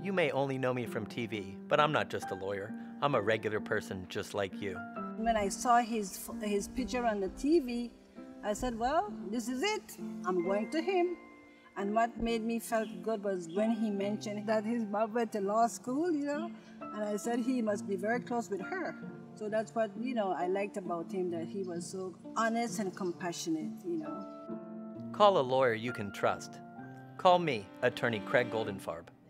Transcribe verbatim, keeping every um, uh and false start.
You may only know me from T V, but I'm not just a lawyer. I'm a regular person just like you. When I saw his, his picture on the T V, I said, well, this is it. I'm going to him. And what made me felt good was when he mentioned that his mom went to law school, you know, and I said he must be very close with her. So that's what, you know, I liked about him, that he was so honest and compassionate, you know. Call a lawyer you can trust. Call me, Attorney Craig Goldenfarb.